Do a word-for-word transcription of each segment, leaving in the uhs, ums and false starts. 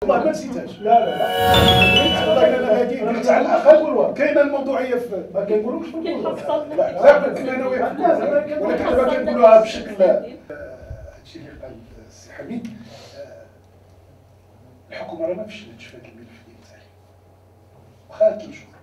والله ما نسيتهاش. لا لا لا والله انا هذه قلت على الاقل كاينه الموضوعيه في ما كنقولوش في الموضوع. لا لا كنا انا وياك ولكن دابا كنقولوها بشكل هادشي اللي قال السي حميد. الحكومه راه ما فشلتش في هذا الملف ديال التعليم واخا ثلاث شهور،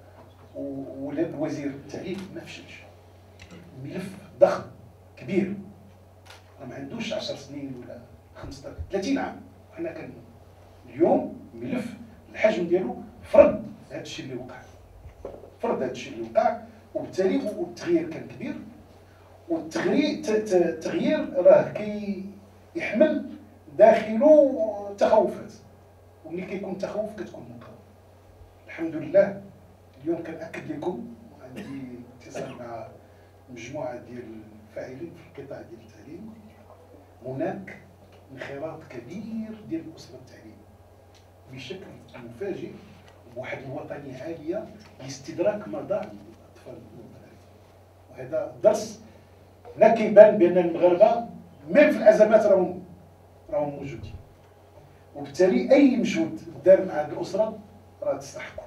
ووزير التعليم ما فشلش. الملف ضخم كبير ما عندوش عشر سنين ولا خمسطاش ثلاثين عام. وحنا كان اليوم ملف الحجم ديالو فرض هذا الشيء اللي وقع، فرض هذا الشيء اللي وقع، وبالتالي والتغيير كان كبير. والتغيير التغيير راه كيحمل داخله تخوفات، وملي كيكون تخوف كتكون مقاومه. الحمد لله اليوم كنأكد لكم عندي اتصال مع مجموعه ديال الفاعلين في القطاع ديال التعليم، هناك انخراط كبير ديال الاسره التعليميه بشكل مفاجئ بواحد الوطنيه عاليه لاستدراك مضاعف الاطفال المغاربه. وهذا درس لا كيبان بان المغاربه ميم في الازمات راهم راهم موجودين، وبالتالي اي مجهود دار مع هذه الاسره راه تستحقه.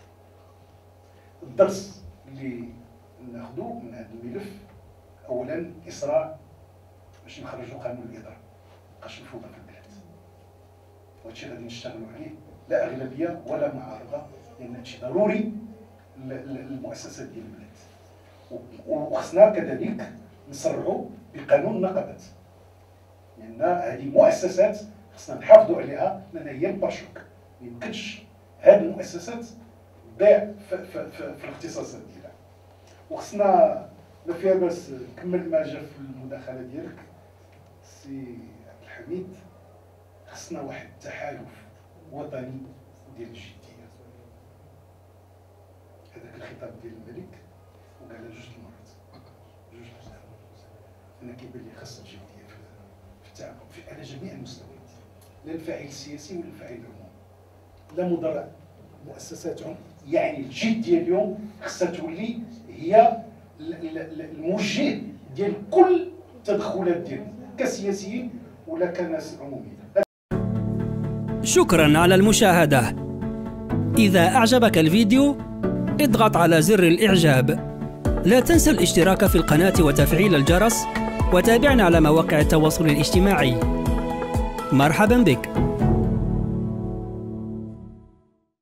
الدرس اللي ناخذوه من هذا الملف اولا اسراع باش نخرجوا قانون الاضراب، مابقاش الفوضى في البلاد. وهادشي غادي نشتغلوا عليه لا اغلبيه ولا معارضه، لان هادشي ضروري للمؤسسات ديال البلاد. وخصنا كذلك نسرعوا بقانون النقابات، لان هذه مؤسسات خصنا نحافظوا عليها، لان هي الباشوك. ما يمكنش هذه المؤسسات تضيع في, في, في, في الاختصاصات ديالها. وخصنا ما فيها باس نكمل ما جا في المداخله ديالك سي عبد الحميد، خصنا واحد التحالف وطني ديال الجديه. هذاك الخطاب ديال الملك وقال جوج المرات جوج المرات انا كيبان لي خاص الجديه في التعامل على جميع المستويات، لا الفاعل السياسي ولا الفاعل العمومي، لا مضر مؤسساتهم. يعني الجديه اليوم خاصها تولي هي الموجه ديال كل التدخلات ديالنا كسياسيين ولا كناس عموميين. شكرا على المشاهدة. إذا أعجبك الفيديو اضغط على زر الإعجاب. لا تنسى الاشتراك في القناة وتفعيل الجرس، وتابعنا على مواقع التواصل الاجتماعي. مرحبا بك.